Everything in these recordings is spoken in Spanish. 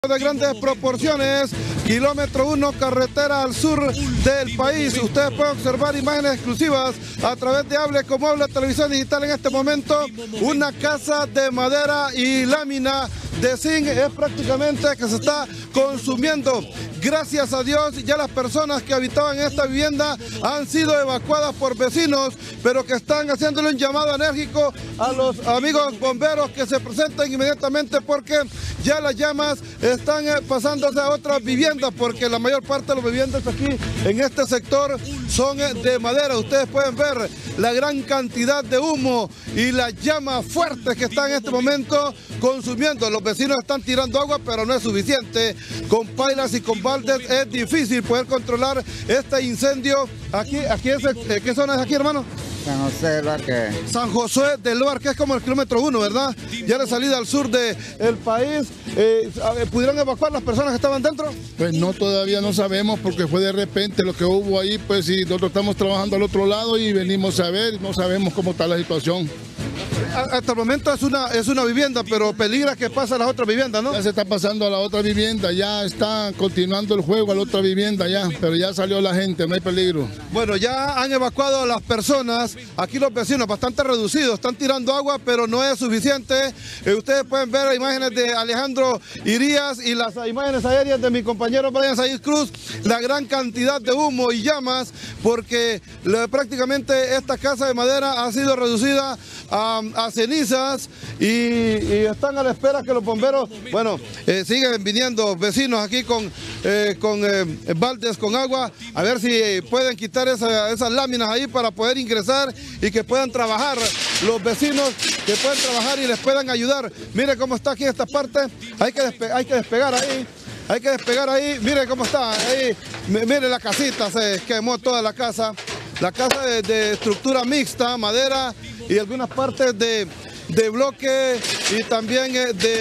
De grandes proporciones, kilómetro 1, carretera al sur del país. Ustedes pueden observar imágenes exclusivas a través de Hable como Habla Televisión Digital. En este momento, una casa de madera y lámina de zinc es prácticamente que se está consumiendo. Gracias a Dios, ya las personas que habitaban en esta vivienda han sido evacuadas por vecinos, pero que están haciéndole un llamado enérgico a los amigos bomberos que se presenten inmediatamente, porque ya las llamas están pasándose a otras viviendas, porque la mayor parte de las viviendas aquí en este sector son de madera. Ustedes pueden ver la gran cantidad de humo y las llamas fuertes que están en este momento consumiendo. Los vecinos están tirando agua, pero no es suficiente. Con pailas y con baldes es difícil poder controlar este incendio. ¿Qué zona es aquí, hermano? San José del Luarque. San José del Luarque, es como el kilómetro 1, ¿verdad? Ya la salida al sur del país. ¿Pudieron evacuar las personas que estaban dentro? Pues no, todavía no sabemos, porque fue de repente lo que hubo ahí. Pues sí, nosotros estamos trabajando al otro lado y venimos a ver, no sabemos cómo está la situación. Hasta el momento es una vivienda, pero peligra que pase a las otras viviendas, ¿no? Ya se está pasando a la otra vivienda, ya está continuando el juego a la otra vivienda ya, pero ya salió la gente, no hay peligro. Bueno, ya han evacuado a las personas, aquí los vecinos bastante reducidos, están tirando agua, pero no es suficiente. Ustedes pueden ver imágenes de Alejandro Irías y las imágenes aéreas de mi compañero Brian Saiz Cruz, la gran cantidad de humo y llamas, porque prácticamente esta casa de madera ha sido reducida a cenizas y están a la espera que los bomberos, siguen viniendo vecinos aquí con baldes con agua, a ver si pueden quitar esas láminas ahí para poder ingresar y que puedan trabajar los vecinos, que puedan trabajar y les puedan ayudar. Mire cómo está aquí esta parte, hay que despegar ahí. Hay que despegar ahí, mire cómo está, ahí, mire la casita, se quemó toda la casa de estructura mixta, madera y algunas partes de bloque y también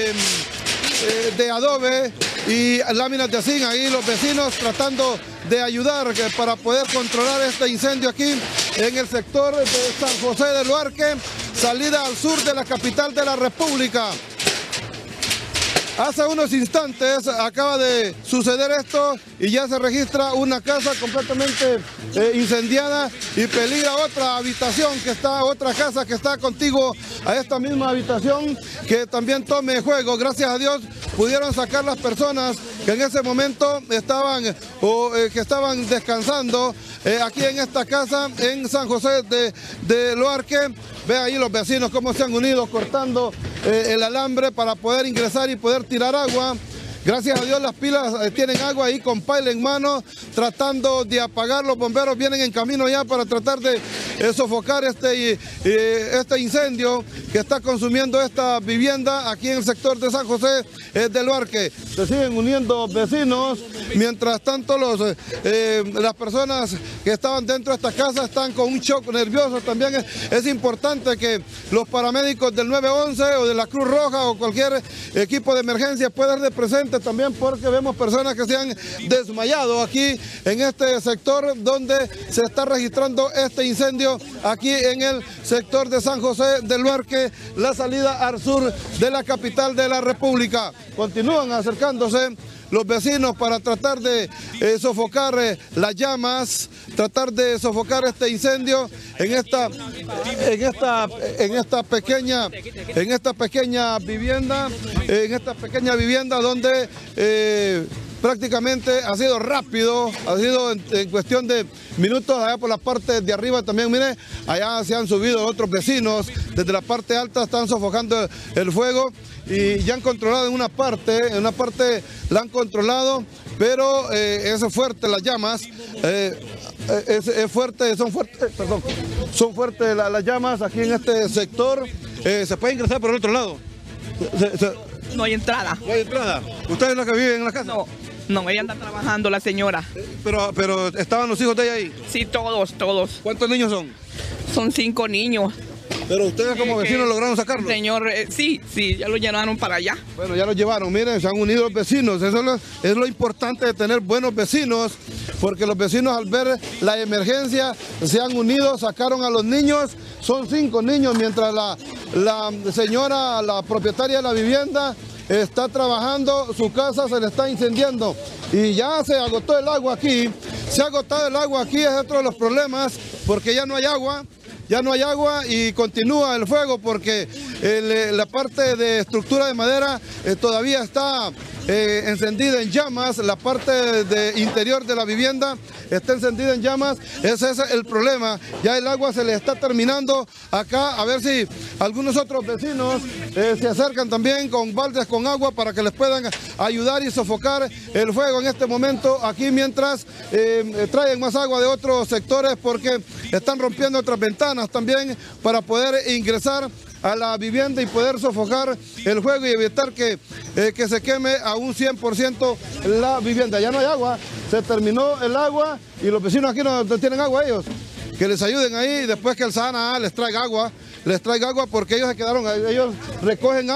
de adobe y láminas de zinc. Ahí los vecinos tratando de ayudar para poder controlar este incendio aquí en el sector de San José del Luarque, salida al sur de la capital de la República. Hace unos instantes acaba de suceder esto y ya se registra una casa completamente incendiada y peligra otra habitación otra casa que está contiguo a esta misma habitación, que también tome fuego. Gracias a Dios pudieron sacar las personas que en ese momento estaban descansando aquí en esta casa en San José de Luarque. Ve ahí los vecinos cómo se han unido cortando el alambre para poder ingresar y poder tirar agua. Gracias a Dios las pilas tienen agua ahí con paila en mano, tratando de apagar. Los bomberos vienen en camino ya para tratar de sofocar este incendio que está consumiendo esta vivienda aquí en el sector de San José del Luarque. Se siguen uniendo vecinos, mientras tanto las personas que estaban dentro de esta casa están con un shock nervioso. También es importante que los paramédicos del 911 o de la Cruz Roja o cualquier equipo de emergencia puedan estar presentes también, porque vemos personas que se han desmayado aquí en este sector donde se está registrando este incendio aquí en el sector de San José del Luarque, la salida al sur de la capital de la República. Continúan acercándose los vecinos para tratar de sofocar las llamas, tratar de sofocar este incendio en esta pequeña vivienda donde prácticamente ha sido rápido, ha sido en cuestión de minutos. Allá por la parte de arriba también, mire, allá se han subido otros vecinos, desde la parte alta están sofocando el fuego y ya han controlado en una parte la han controlado, pero es fuerte las llamas, son fuertes las llamas aquí en este sector. Se puede ingresar por el otro lado. No hay entrada. ¿No hay entrada? ¿Ustedes los que viven en la casa? No, ella anda trabajando, la señora. Pero ¿estaban los hijos de ella ahí? Sí, todos. ¿Cuántos niños son? Son 5 niños. ¿Pero ustedes como vecinos lograron sacarlo? Señor, sí, ya lo llevaron para allá. Bueno, ya lo llevaron, miren, se han unido los vecinos. Eso es lo importante de tener buenos vecinos, porque los vecinos al ver la emergencia se han unido, sacaron a los niños. Son 5 niños, mientras la señora, la propietaria de la vivienda, está trabajando, su casa se le está incendiando y ya se agotó el agua aquí. Se ha agotado el agua aquí, es otro de los problemas, porque ya no hay agua. Ya no hay agua y continúa el fuego porque la parte de estructura de madera todavía está encendida en llamas, la parte de interior de la vivienda está encendida en llamas. Ese es el problema, ya el agua se le está terminando acá, a ver si algunos otros vecinos se acercan también con baldes con agua para que les puedan ayudar y sofocar el fuego en este momento aquí mientras traen más agua de otros sectores porque están rompiendo otras ventanas también para poder ingresar a la vivienda y poder sofocar el fuego y evitar que se queme a un 100% la vivienda. Ya no hay agua, se terminó el agua y los vecinos aquí no tienen agua ellos. Que les ayuden ahí después que el SANA les traiga agua porque ellos se quedaron, ellos recogen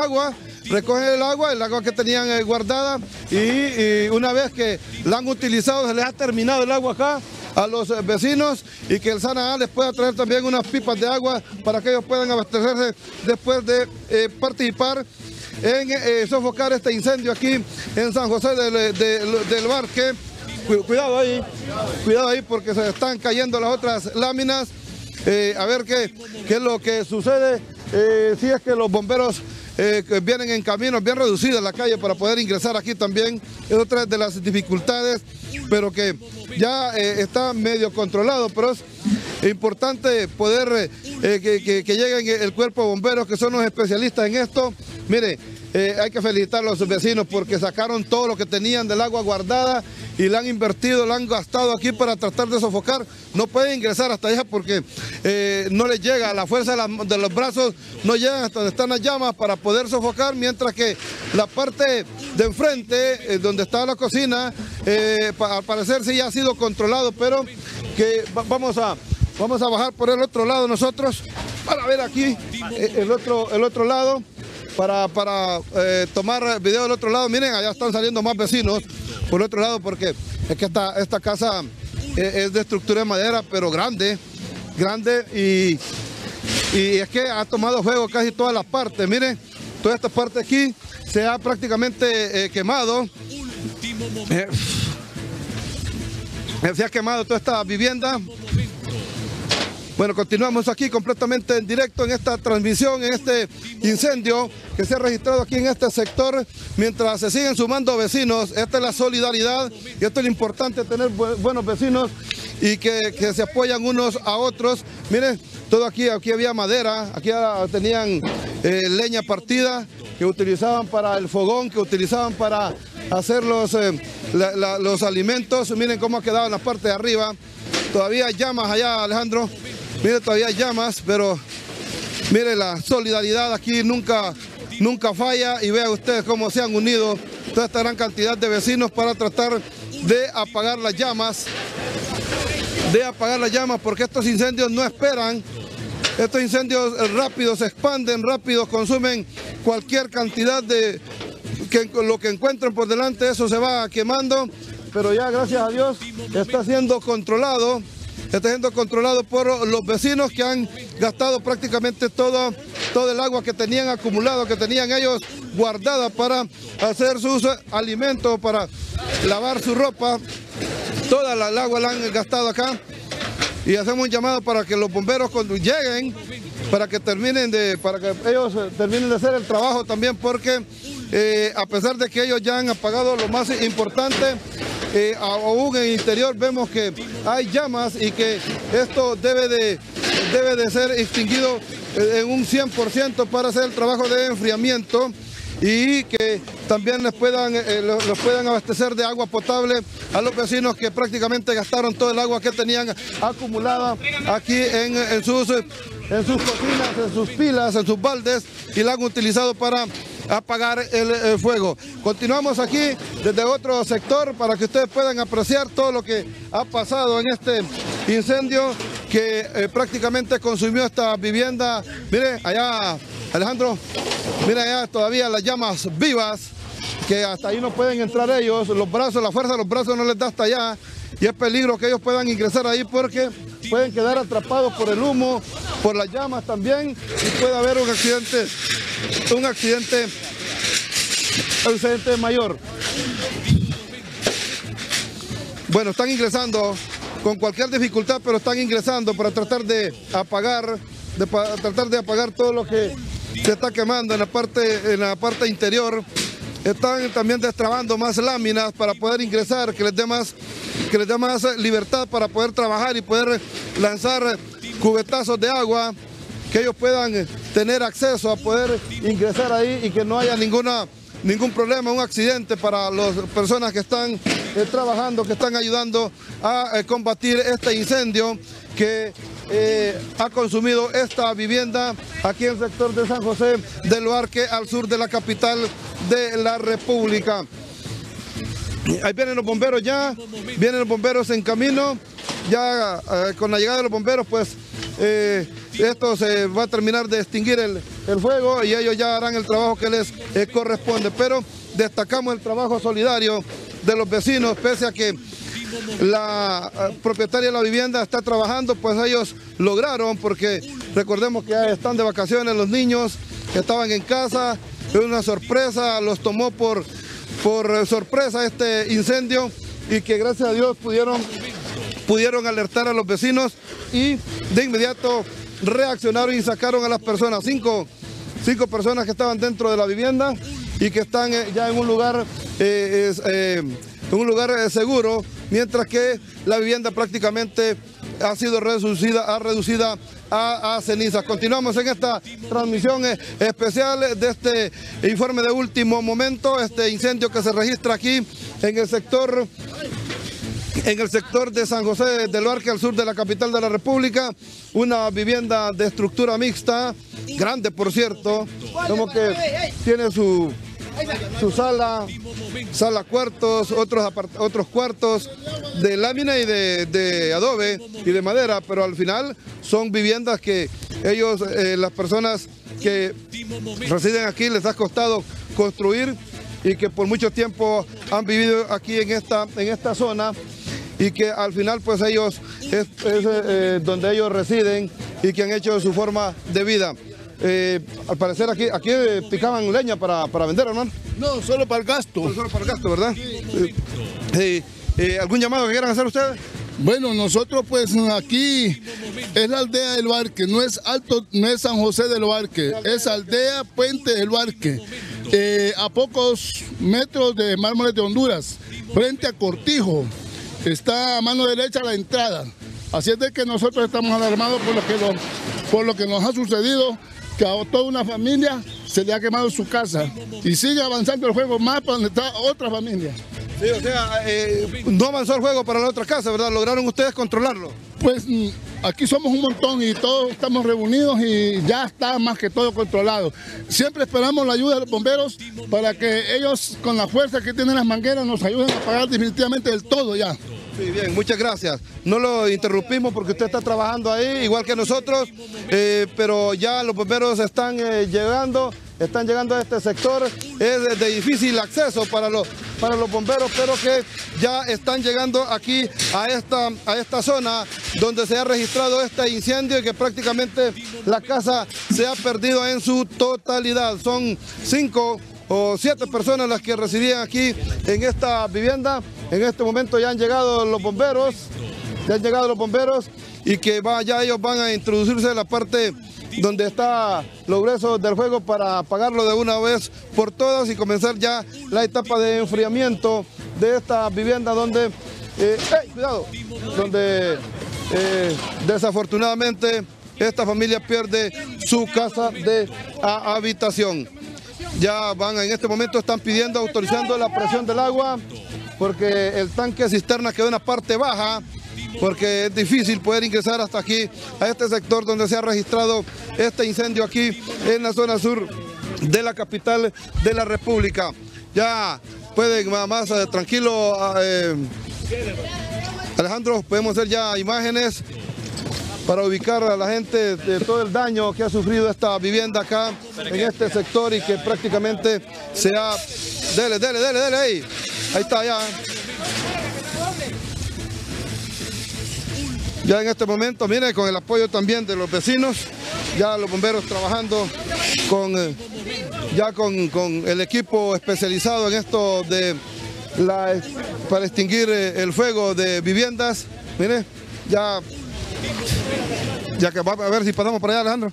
el agua que tenían guardada y una vez que la han utilizado se les ha terminado el agua acá a los vecinos y que el SANA les pueda traer también unas pipas de agua para que ellos puedan abastecerse después de participar en sofocar este incendio aquí en San José del Barque. Cuidado ahí porque se están cayendo las otras láminas. A ver qué es lo que sucede, si es que los bomberos que vienen en caminos bien reducidos en la calle para poder ingresar aquí también, es otra de las dificultades, pero que ya está medio controlado, pero es importante poder que lleguen el cuerpo de bomberos que son los especialistas en esto. Mire, hay que felicitar a los vecinos porque sacaron todo lo que tenían del agua guardada y la han invertido, la han gastado aquí para tratar de sofocar. No pueden ingresar hasta allá porque no les llega, la fuerza de los brazos no llegan hasta donde están las llamas para poder sofocar, mientras que la parte de enfrente, donde está la cocina, al parecer sí ya ha sido controlado, pero que vamos a bajar por el otro lado nosotros para ver aquí el otro lado. Para tomar video del otro lado. Miren, allá están saliendo más vecinos por el otro lado porque es que esta casa es de estructura de madera, pero grande y es que ha tomado fuego casi todas las partes. Miren, toda esta parte aquí se ha prácticamente quemado. Se ha quemado toda esta vivienda. Bueno, continuamos aquí completamente en directo en esta transmisión, en este incendio que se ha registrado aquí en este sector, mientras se siguen sumando vecinos. Esta es la solidaridad y esto es lo importante, tener buenos vecinos y que se apoyan unos a otros. Miren, todo aquí había madera, aquí tenían leña partida que utilizaban para el fogón, que utilizaban para hacer los alimentos. Miren cómo ha quedado en la parte de arriba. Todavía hay llamas allá, Alejandro. Mire, todavía hay llamas, pero mire, la solidaridad aquí nunca falla y vean ustedes cómo se han unido toda esta gran cantidad de vecinos para tratar de apagar las llamas, porque estos incendios no esperan, estos incendios rápidos se expanden, rápidos consumen cualquier cantidad de lo que encuentren por delante, eso se va quemando, pero ya gracias a Dios está siendo controlado por los vecinos que han gastado prácticamente todo el agua que tenían acumulado, que tenían ellos guardada para hacer sus alimentos, para lavar su ropa. Toda el agua la han gastado acá y hacemos un llamado para que los bomberos cuando lleguen, para que ellos terminen de hacer el trabajo también, porque a pesar de que ellos ya han apagado lo más importante, aún en el interior vemos que hay llamas y que esto debe de ser extinguido en un 100% para hacer el trabajo de enfriamiento y que también los puedan abastecer de agua potable a los vecinos que prácticamente gastaron todo el agua que tenían acumulada aquí en sus cocinas, en sus pilas, en sus baldes y la han utilizado para apagar el fuego. Continuamos aquí desde otro sector para que ustedes puedan apreciar todo lo que ha pasado en este incendio que prácticamente consumió esta vivienda. Mire allá, Alejandro, mire allá todavía las llamas vivas, que hasta ahí no pueden entrar ellos, los brazos, la fuerza de los brazos no les da hasta allá y es peligro que ellos puedan ingresar ahí porque pueden quedar atrapados por el humo, por las llamas también y puede haber un accidente ausente mayor. Bueno, están ingresando con cualquier dificultad, pero están ingresando para tratar de apagar, todo lo que se está quemando en la parte interior. Están también destrabando más láminas para poder ingresar, que les dé más libertad para poder trabajar y poder lanzar cubetazos de agua, que ellos puedan tener acceso a poder ingresar ahí y que no haya ningún problema, un accidente para las personas que están trabajando, que están ayudando a combatir este incendio que ha consumido esta vivienda aquí en el sector de San José del Luarque, al sur de la capital de la República. Ahí vienen los bomberos ya, vienen los bomberos en camino, ya con la llegada de los bomberos pues esto se va a terminar de extinguir el fuego y ellos ya harán el trabajo que les corresponde, pero destacamos el trabajo solidario de los vecinos, pese a que la propietaria de la vivienda está trabajando, pues ellos lograron, porque recordemos que ya están de vacaciones los niños que estaban en casa, es una sorpresa, los tomó por sorpresa este incendio y que gracias a Dios pudieron alertar a los vecinos y de inmediato reaccionaron y sacaron a las personas, cinco personas que estaban dentro de la vivienda y que están ya en un lugar seguro, mientras que la vivienda prácticamente ha sido reducida a cenizas. Continuamos en esta transmisión especial de este informe de último momento, este incendio que se registra aquí en el sector de San José del Luarque, al sur de la capital de la República, una vivienda de estructura mixta, grande por cierto, como que tiene su sala cuartos, otros cuartos de lámina y de adobe y de madera, pero al final son viviendas que ellos, las personas que residen aquí, les ha costado construir y que por mucho tiempo han vivido aquí en esta zona y que al final pues ellos es donde ellos residen y que han hecho su forma de vida. Al parecer aquí picaban leña para vender, hermano. No, solo para el gasto. Solo para el gasto, ¿verdad? ¿Algún llamado que quieran hacer ustedes? Bueno, nosotros pues aquí es la aldea del Luarque, no es San José del Luarque, es aldea Puente del Luarque, a pocos metros de Mármoles de Honduras, frente a Cortijo, está a mano derecha la entrada. Así es de que nosotros estamos alarmados por lo que nos ha sucedido, que a toda una familia se le ha quemado su casa y sigue avanzando el juego más para donde está otra familia. Sí, o sea, no avanzó el juego para la otra casa, ¿verdad? ¿Lograron ustedes controlarlo? Pues aquí somos un montón y todos estamos reunidos y ya está más que todo controlado. Siempre esperamos la ayuda de los bomberos para que ellos, con la fuerza que tienen las mangueras, nos ayuden a apagar definitivamente del todo ya. Sí, bien, muchas gracias. No lo interrumpimos porque usted está trabajando ahí, igual que nosotros, pero ya los bomberos están llegando a este sector. Es de difícil acceso para los bomberos, pero que ya están llegando aquí a esta zona donde se ha registrado este incendio y que prácticamente la casa se ha perdido en su totalidad. Son 5 o 7 personas las que residían aquí en esta vivienda. En este momento ya han llegado los bomberos, y que ya ellos van a introducirse en la parte donde está los gruesos del fuego para apagarlo de una vez por todas y comenzar ya la etapa de enfriamiento de esta vivienda donde, desafortunadamente esta familia pierde su casa de habitación. Ya en este momento están autorizando la presión del agua, porque el tanque cisterna quedó en la parte baja, porque es difícil poder ingresar hasta aquí, a este sector donde se ha registrado este incendio aquí en la zona sur de la capital de la República. Ya pueden más tranquilo, Alejandro, podemos hacer ya imágenes para ubicar a la gente de todo el daño que ha sufrido esta vivienda acá en este sector y que prácticamente se ha... Dele ahí. Ahí está ya. Ya en este momento, mire, con el apoyo también de los vecinos, ya los bomberos trabajando con ya con el equipo especializado en esto para extinguir el fuego de viviendas. Mire, ya que va a ver si pasamos por allá, Alejandro.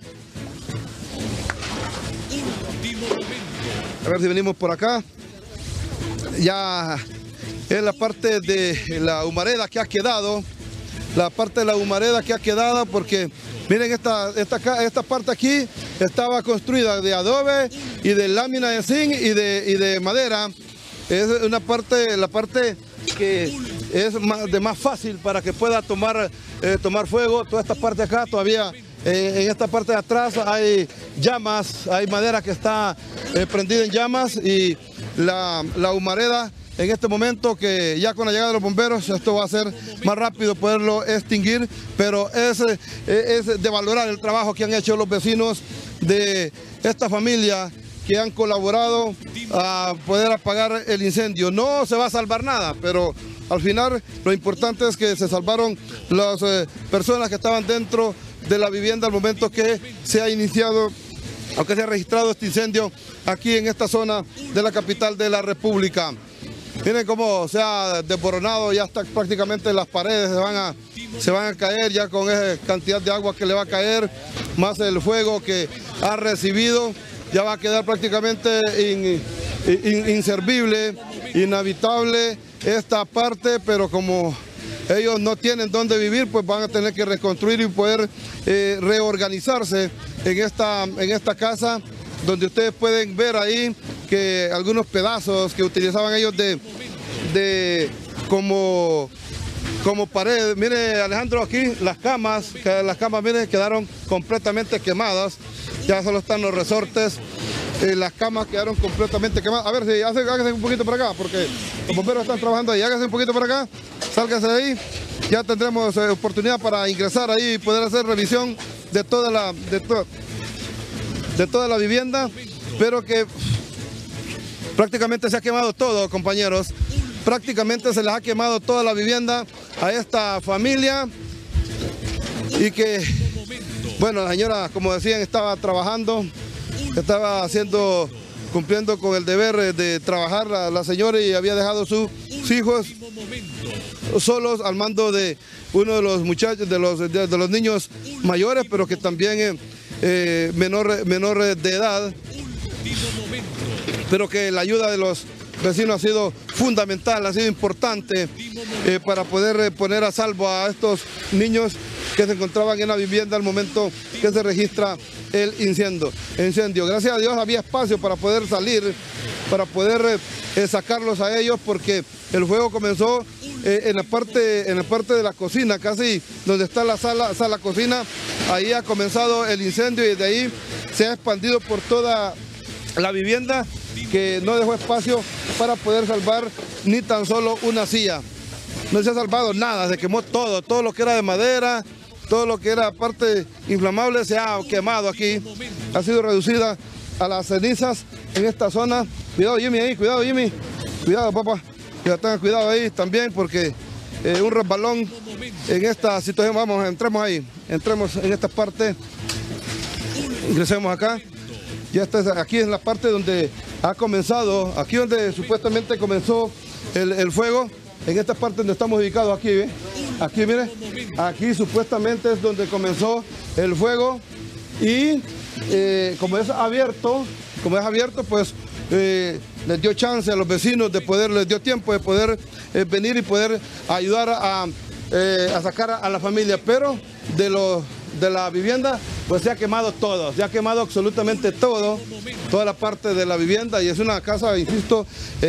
A ver si venimos por acá. Ya es la parte de la humareda que ha quedado. La parte de la humareda que ha quedado, porque miren, esta parte aquí estaba construida de adobe y de lámina de zinc y de madera. Es una parte, la parte que es más fácil para que pueda tomar fuego. Toda esta parte acá todavía, en esta parte de atrás hay llamas, hay madera que está prendida en llamas, y la humareda en este momento, que ya con la llegada de los bomberos esto va a ser más rápido poderlo extinguir, pero es de valorar el trabajo que han hecho los vecinos de esta familia, que han colaborado a poder apagar el incendio. No se va a salvar nada, pero al final lo importante es que se salvaron las personas que estaban dentro de la vivienda al momento que se ha iniciado, aunque se ha registrado este incendio aquí en esta zona de la capital de la República. Miren cómo se ha desboronado, ya está prácticamente las paredes, se van a caer ya con esa cantidad de agua que le va a caer, más el fuego que ha recibido, ya va a quedar prácticamente inservible, inhabitable esta parte, pero como ellos no tienen dónde vivir, pues van a tener que reconstruir y poder reorganizarse en esta casa, donde ustedes pueden ver ahí que algunos pedazos que utilizaban ellos como pared. Mire, Alejandro, aquí las camas, miren, quedaron completamente quemadas. Ya solo están los resortes. Las camas quedaron completamente quemadas. A ver, si hágase un poquito por acá, porque los bomberos están trabajando ahí. Hágase un poquito por acá, sálgase de ahí. Ya tendremos oportunidad para ingresar ahí y poder hacer revisión de toda la vivienda, pero que prácticamente se ha quemado todo, compañeros. Prácticamente se les ha quemado toda la vivienda a esta familia, y que, bueno, la señora, como decían, estaba trabajando, estaba cumpliendo con el deber de trabajar la señora, y había dejado sus hijos solos al mando de uno de los muchachos, de los niños mayores, pero que también menor de edad, pero que la ayuda de los vecinos ha sido fundamental, ha sido importante para poder poner a salvo a estos niños que se encontraban en la vivienda al momento que se registra el incendio. Gracias a Dios había espacio para poder salir, para poder sacarlos a ellos, porque el fuego comenzó en la parte de la cocina, casi donde está la sala cocina. Ahí ha comenzado el incendio, y de ahí se ha expandido por toda la vivienda, que no dejó espacio para poder salvar ni tan solo una silla. No se ha salvado nada, se quemó todo lo que era de madera, todo lo que era parte inflamable se ha quemado aquí. Ha sido reducida a las cenizas en esta zona. Cuidado, Jimmy, ahí, cuidado, Jimmy. Cuidado, papá. Tengan cuidado ahí también, porque un resbalón en esta situación. Vamos, entremos ahí, entremos en esta parte, ingresemos acá. Ya está, aquí es la parte donde ha comenzado, aquí donde supuestamente comenzó el fuego, en esta parte donde estamos ubicados aquí, ¿ve? Aquí, mire, aquí supuestamente es donde comenzó el fuego, y como es abierto, pues les dio chance a los vecinos les dio tiempo de poder venir y poder ayudar a sacar a la familia, pero de la vivienda pues se ha quemado todo, se ha quemado absolutamente toda la parte de la vivienda, y es una casa, insisto,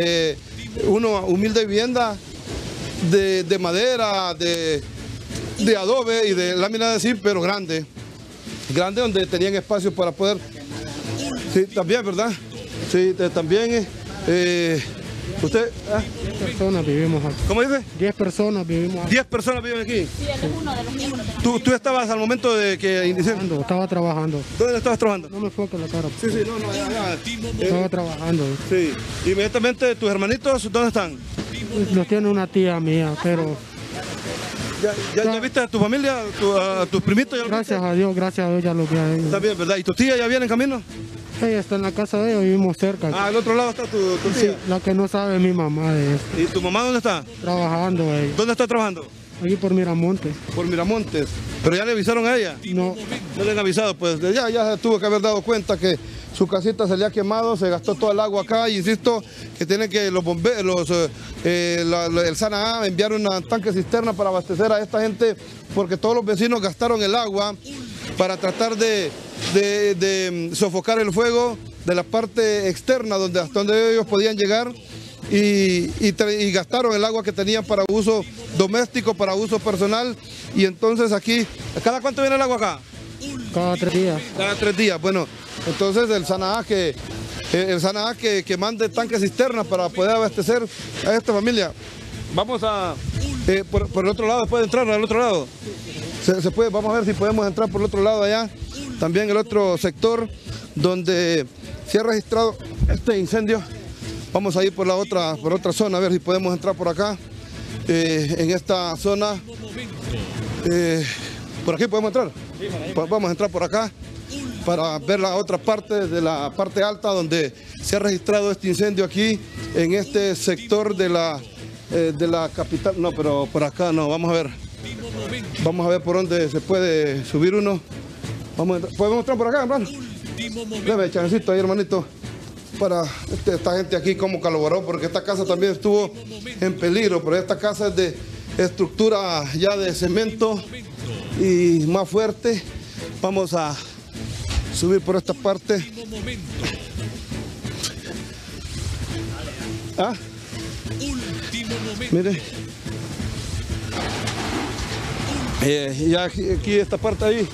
una humilde vivienda de madera, de adobe y de lámina de zinc, pero grande, donde tenían espacio para poder, sí, también, ¿verdad? Sí, también, usted, 10 personas vivimos aquí. ¿Cómo dice? 10 personas vivimos aquí. 10 personas viven aquí. Sí, él es uno de los miembros de la... ¿Tú estabas al momento de que inicié? Estaba trabajando. ¿Dónde estabas trabajando? No me enfoque la cara. Sí, no, ya. Estaba trabajando. Sí. Inmediatamente, ¿tus hermanitos dónde están? Los tiene una tía mía, pero... ¿Ya viste a tu familia, a tus primitos? Gracias a Dios ya los vi a ellos. Está bien, ¿verdad? ¿Y tus tías ya vienen en camino? Ella está en la casa de ellos, vivimos cerca. Ah, al otro lado está tu Sí, tía. la que no sabe es mi mamá de esto. ¿Y tu mamá dónde está? Trabajando ella. ¿Dónde está trabajando? Aquí por Miramontes. Por Miramontes. ¿Pero ya le avisaron a ella? No, No le han avisado, pues ya se tuvo que haber dado cuenta que su casita se le ha quemado, se gastó todo el agua acá, y insisto que tienen que los bomberos, el SANA enviar una tanque cisterna para abastecer a esta gente, porque todos los vecinos gastaron el agua para tratar de sofocar el fuego de la parte externa hasta donde ellos podían llegar. Y gastaron el agua que tenían para uso doméstico, para uso personal. Y entonces aquí, ¿cada cuánto viene el agua acá? cada 3 días. Cada 3 días. Bueno, entonces el SANA que mande tanques cisternas para poder abastecer a esta familia. Vamos a por el otro lado, después de entrar al otro lado. Se puede, vamos a ver si podemos entrar por el otro lado allá. También el otro sector donde se ha registrado este incendio. Vamos a ir por otra zona, a ver si podemos entrar por acá, en esta zona. ¿Por aquí podemos entrar? Pues vamos a entrar por acá para ver la otra parte, de la parte alta, donde se ha registrado este incendio aquí, en este sector de la capital. No, pero por acá no, vamos a ver. Vamos a ver por dónde se puede subir uno. ¿Podemos entrar por acá, hermano? Deme chancito ahí, hermanito, para esta gente aquí cómo colaboró, porque esta casa también estuvo en peligro, pero esta casa es de estructura ya de cemento y más fuerte. Vamos a subir por esta parte. ¿Ah? Mire. Ya aquí esta parte ahí.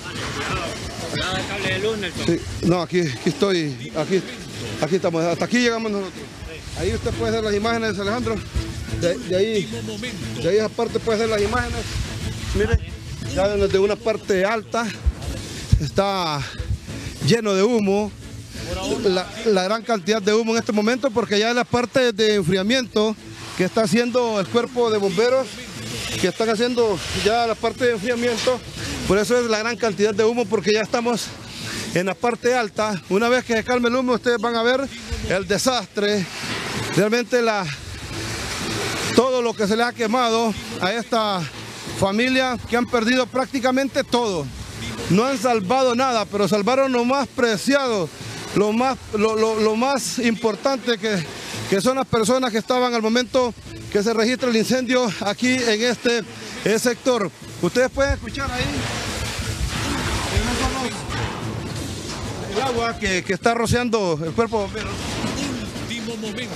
Sí, no, aquí estoy, aquí estamos, hasta aquí llegamos nosotros. Ahí usted puede ver las imágenes, Alejandro. De ahí esa parte puede ver las imágenes. Mire, ya desde una parte alta está lleno de humo, la gran cantidad de humo en este momento, porque ya es la parte de enfriamiento que está haciendo el cuerpo de bomberos, que están haciendo ya la parte de enfriamiento. Por eso es la gran cantidad de humo, porque ya estamos en la parte alta. Una vez que se calme el humo, ustedes van a ver el desastre. Realmente todo lo que se le ha quemado a esta familia, que han perdido prácticamente todo. No han salvado nada, pero salvaron lo más preciado, lo más importante, que son las personas que estaban al momento que se registra el incendio aquí en este sector. Ustedes pueden escuchar ahí el agua que está rociando el cuerpo de bomberos. Último momento.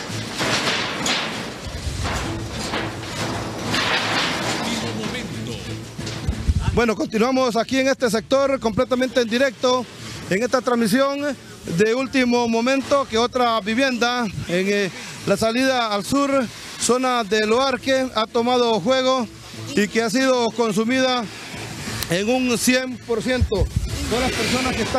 Bueno, continuamos aquí en este sector completamente en directo, en esta transmisión de último momento, que otra vivienda en la salida al sur, zona de Loarque, ha tomado fuego y que ha sido consumida en un 100%. Todas las personas que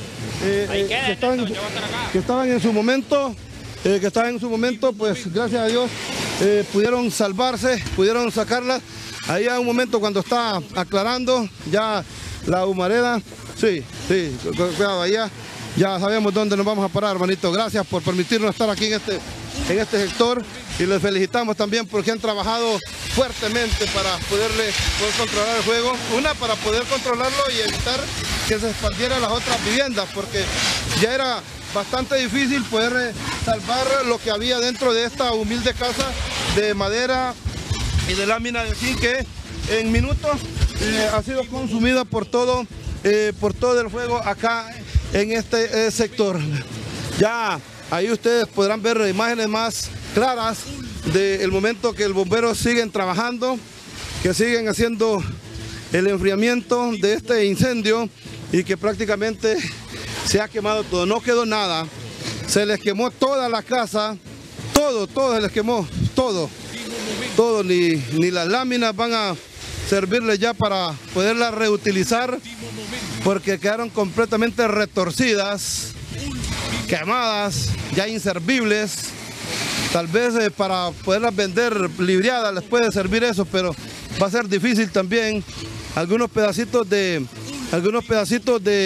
estaban en su momento, pues gracias a Dios pudieron salvarse, pudieron sacarlas. Ahí hay un momento cuando está aclarando ya la humareda. Sí, cuidado, ahí ya sabemos dónde nos vamos a parar, hermanito. Gracias por permitirnos estar aquí en este sector, y les felicitamos también porque han trabajado fuertemente para poder controlar el fuego. Para poder controlarlo y evitar que se expandiera a las otras viviendas, porque ya era bastante difícil poder salvar lo que había dentro de esta humilde casa de madera y de lámina de zinc, que en minutos ha sido consumida por todo el fuego acá en este sector. Ya ahí ustedes podrán ver imágenes más claras del momento que el bombero siguen trabajando, que siguen haciendo el enfriamiento de este incendio, y que prácticamente se ha quemado todo, no quedó nada. Se les quemó toda la casa, todo se les quemó, todo, ni las láminas van a servirles ya para poderlas reutilizar, porque quedaron completamente retorcidas, quemadas, ya inservibles. Tal vez para poderlas vender libreadas les puede servir eso, pero va a ser difícil también. Algunos pedacitos de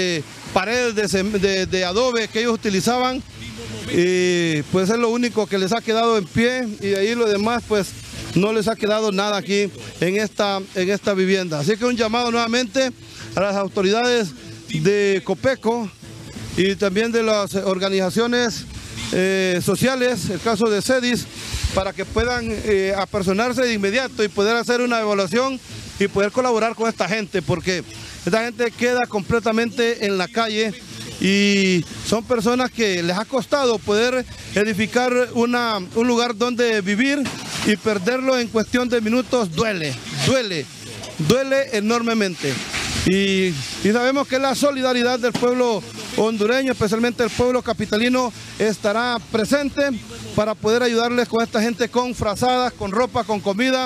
paredes de adobe que ellos utilizaban, y pues es lo único que les ha quedado en pie, y de ahí lo demás pues no les ha quedado nada aquí en esta vivienda. Así que un llamado nuevamente a las autoridades de Copeco y también de las organizaciones sociales, el caso de CEDIS, para que puedan apersonarse de inmediato y poder hacer una evaluación y poder colaborar con esta gente, porque esta gente queda completamente en la calle y son personas que les ha costado poder edificar un lugar donde vivir, y perderlo en cuestión de minutos duele enormemente. Y sabemos que la solidaridad del pueblo hondureño, especialmente el pueblo capitalino, estará presente para poder ayudarles con esta gente, con frazadas, con ropa, con comida,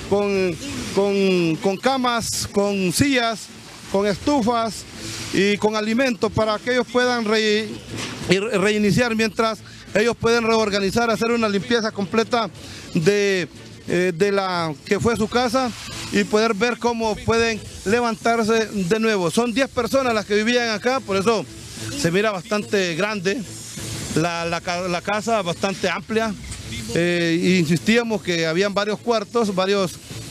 con camas, con sillas, con estufas y con alimentos, para que ellos puedan reiniciar mientras ellos pueden reorganizar, hacer una limpieza completa de la que fue su casa y poder ver cómo pueden levantarse de nuevo. Son 10 personas las que vivían acá, por eso se mira bastante grande la casa, bastante amplia. Insistíamos que habían varios cuartos, varios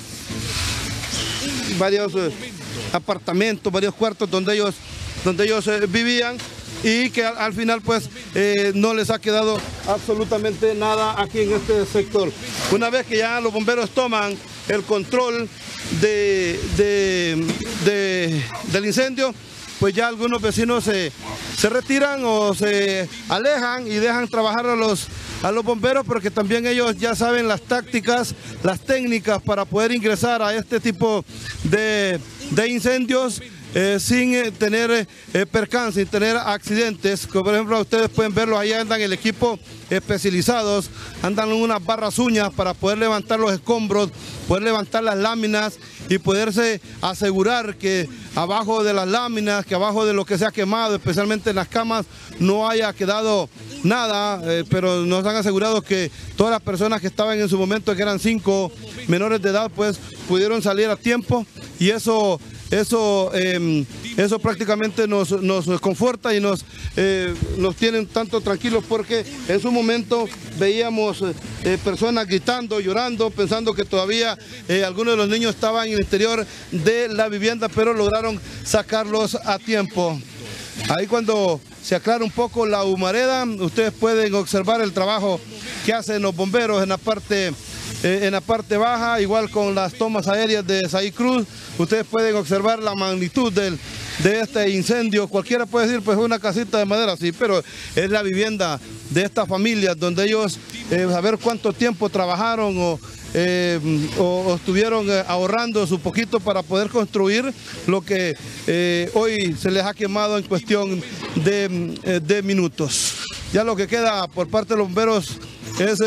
apartamentos, varios cuartos donde ellos vivían, y que al final pues no les ha quedado absolutamente nada aquí en este sector. Una vez que ya los bomberos toman el control del incendio, pues ya algunos vecinos se retiran o se alejan y dejan trabajar a los bomberos, porque también ellos ya saben las tácticas, las técnicas para poder ingresar a este tipo de incendios sin tener percance, sin tener accidentes. Como por ejemplo, ustedes pueden verlo, ahí andan el equipo especializados, andan unas barras uñas para poder levantar los escombros, poder levantar las láminas y poderse asegurar que abajo de las láminas, que abajo de lo que se ha quemado, especialmente en las camas, no haya quedado nada, pero nos han asegurado que todas las personas que estaban en su momento, que eran 5 menores de edad, pues pudieron salir a tiempo, y eso prácticamente nos conforta y nos tiene un tanto tranquilos, porque en su momento veíamos personas gritando, llorando, pensando que todavía algunos de los niños estaban en el interior de la vivienda, pero lograron sacarlos a tiempo. Ahí cuando se aclara un poco la humareda, ustedes pueden observar el trabajo que hacen los bomberos en la parte baja, igual con las tomas aéreas de Saí Cruz. Ustedes pueden observar la magnitud de este incendio. Cualquiera puede decir, pues una casita de madera, sí, pero es la vivienda de estas familias, donde ellos, a ver cuánto tiempo trabajaron o estuvieron ahorrando su poquito para poder construir lo que hoy se les ha quemado en cuestión de minutos. Ya lo que queda por parte de los bomberos es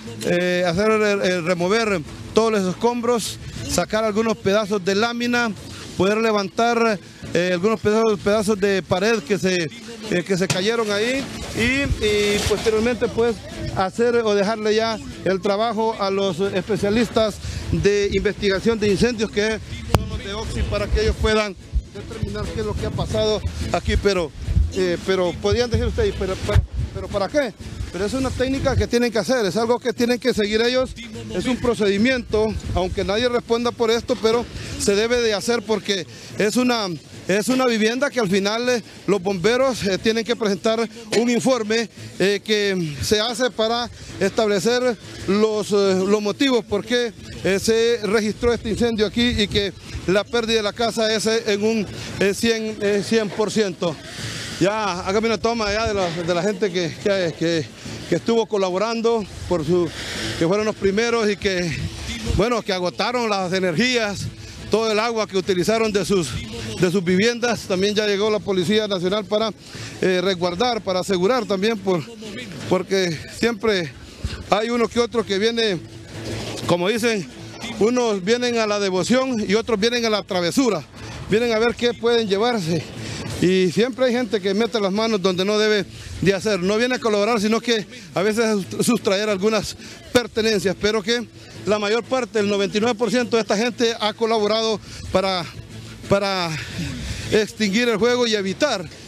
remover todos los escombros, sacar algunos pedazos de lámina, poder levantar algunos pedazos de pared que se cayeron ahí, y posteriormente pues hacer o dejarle ya el trabajo a los especialistas de investigación de incendios, que son los de Oxy, para que ellos puedan determinar qué es lo que ha pasado aquí. Pero podrían decir ustedes, pero ¿para qué? Pero es una técnica que tienen que hacer, es algo que tienen que seguir ellos, es un procedimiento, aunque nadie responda por esto, pero se debe de hacer, porque es una vivienda que al final los bomberos tienen que presentar un informe que se hace para establecer los motivos por qué se registró este incendio aquí, y que la pérdida de la casa es en un 100%. Ya, hágame una toma ya de la gente que estuvo colaborando, que fueron los primeros y que agotaron las energías, todo el agua que utilizaron de sus viviendas. También ya llegó la Policía Nacional para resguardar, para asegurar también, porque siempre hay uno que otro que viene, como dicen, unos vienen a la devoción y otros vienen a la travesura, vienen a ver qué pueden llevarse. Y siempre hay gente que mete las manos donde no debe de hacer. No viene a colaborar, sino que a veces sustraer algunas pertenencias, pero que la mayor parte, el 99% de esta gente ha colaborado para extinguir el fuego y evitar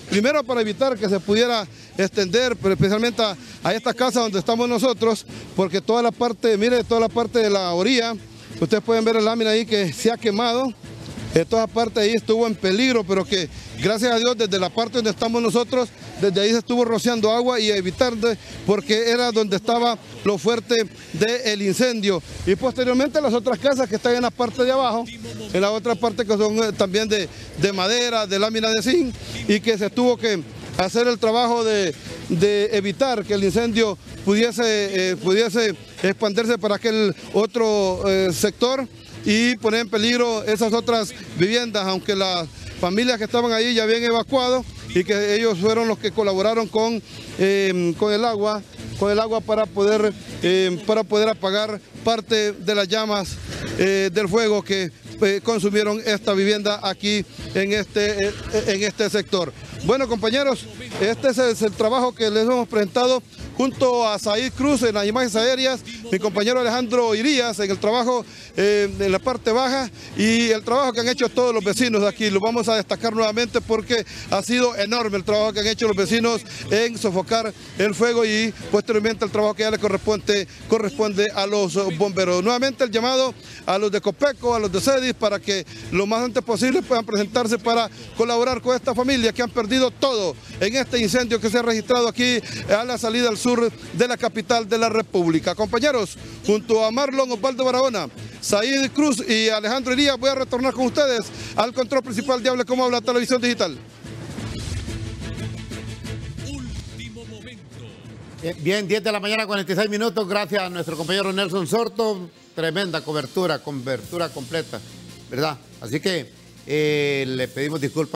primero para evitar que se pudiera extender, pero especialmente a esta casa donde estamos nosotros, porque toda la parte, mire, toda la parte de la orilla, ustedes pueden ver la lámina ahí que se ha quemado. Toda parte ahí estuvo en peligro, pero que gracias a Dios desde la parte donde estamos nosotros, desde ahí se estuvo rociando agua y evitar, porque era donde estaba lo fuerte del incendio. Y posteriormente las otras casas que están en la parte de abajo, en la otra parte que son también de madera, de lámina de zinc, y que se tuvo que hacer el trabajo de evitar que el incendio pudiese expandirse para aquel otro sector y poner en peligro esas otras viviendas, aunque las familias que estaban ahí ya habían evacuado y que ellos fueron los que colaboraron con el agua para poder apagar parte de las llamas del fuego que consumieron esta vivienda aquí en este sector. Bueno, compañeros, este es el trabajo que les hemos presentado junto a Said Cruz en las imágenes aéreas, mi compañero Alejandro Irías en el trabajo en la parte baja y el trabajo que han hecho todos los vecinos de aquí. Lo vamos a destacar nuevamente porque ha sido enorme el trabajo que han hecho los vecinos en sofocar el fuego y posteriormente el trabajo que ya le corresponde a los bomberos. Nuevamente el llamado a los de Copeco, a los de CEDIS, para que lo más antes posible puedan presentarse para colaborar con esta familia que han perdido todo en este incendio que se ha registrado aquí a la salida al sur de la capital de la República. Compañeros, junto a Marlon Osvaldo Barahona, Said Cruz y Alejandro Irías, voy a retornar con ustedes al control principal de Hable Como Habla Televisión Digital. Bien, 10 de la mañana, 46 minutos. Gracias a nuestro compañero Nelson Sorto. Tremenda cobertura completa, ¿verdad? Así que le pedimos disculpas.